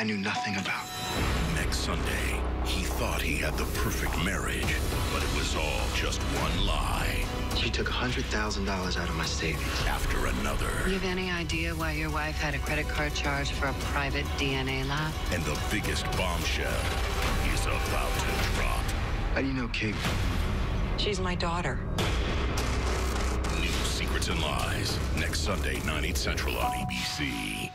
I knew nothing about. Next Sunday, he thought he had the perfect marriage, but it was all just one lie. She took $100,000 out of my savings. After another. You have any idea why your wife had a credit card charge for a private DNA lab? And the biggest bombshell is about to drop. How do you know Kate? She's my daughter. New Secrets and Lies, next Sunday, 9, 8 Central on ABC.